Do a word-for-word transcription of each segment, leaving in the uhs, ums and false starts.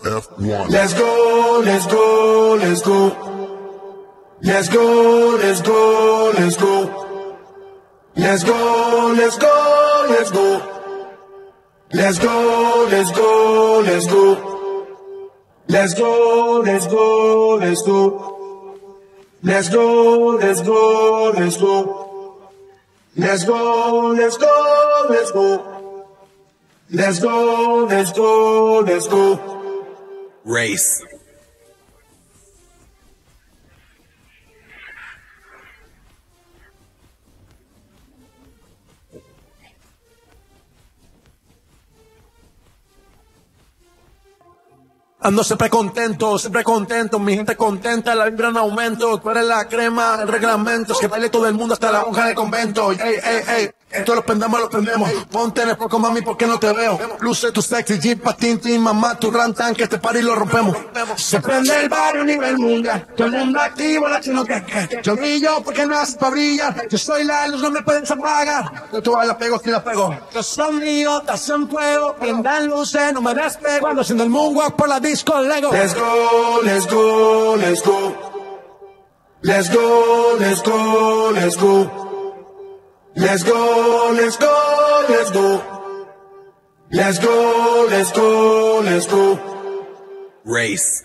F one. Let's go, let's go, let's go. Let's go, let's go, let's go. Let's go, let's go, let's go. Let's go, let's go, let's go. Let's go, let's go, let's go. Let's go, let's go, let's go. Let's go, let's go, let's go. Let's go, let's go, let's go. Race. Ando siempre contento, siempre contento, mi gente contenta, la vibra en aumento, tú eres la crema, el reglamento, es que baile todo el mundo hasta la monja del convento, ey, ey, ey, esto lo prendemos, lo prendemos, ponte en el poco mami, ¿por qué no te veo? Luce tu sexy jeep, patín, tin, mamá, tu rantan, que este party lo rompemos. Se prende el barrio a nivel mundial, todo el mundo activo, latino que, que, yo brillo porque nace para brillar, yo soy la luz, no me pueden apagar, yo tú la pego, si la pego, yo soy mío, te hacen fuego, prendan luces, no me despego, cuando haciendo el moonwalk por la disco Lego. Let's go, let's go, let's go. Let's go, let's go, let's go. Let's go, let's go, let's go. Let's go, let's go, let's go. Race.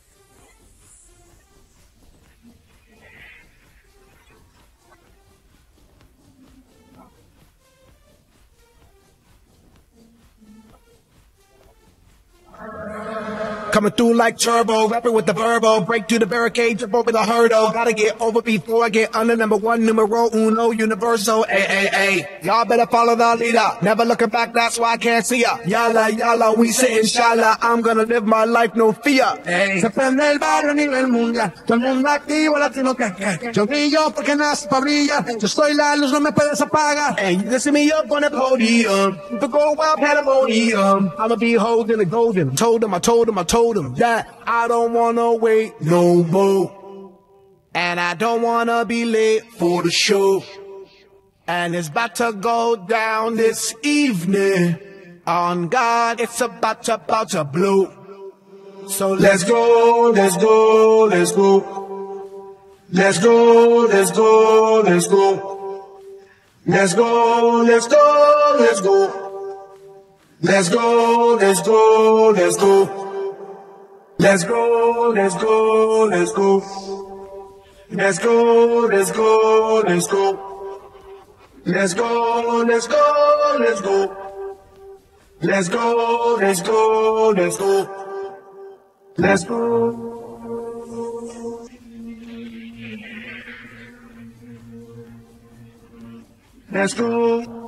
Coming through like turbo, rapping with the verbo, break through the barricade, jump over the hurdle. Gotta get over before I get under number one, numero uno, universal. Ay, ay, ay. Y'all better follow the leader. Never looking back, that's why I can't see ya. Yalla, yalla, we say inshallah. I'm gonna live my life, no fear. Ay. Se prende el barrio a nivel mundial. Todo el mundo activo, latino que, que. Yo brillo porque nace para brillar. Yo soy la luz, no me puedes apagar. Hey, you can see me up on the podium. The gold wild pandemonium. I'ma be holding the golden. Told him, I told him, I told him that I don't wanna wait no more, and I don't wanna be late for the show, and it's about to go down this evening. On God, it's about to, about to blow. So Let's go, let's go, let's go. Let's go, let's go, let's go. Let's go, let's go, let's go. Let's go, let's go, let's go. Let's go, let's go, let's go. Let's go, let's go, let's go. Let's go, let's go, let's go. Let's go, let's go, let's go. Let's go. Let's go.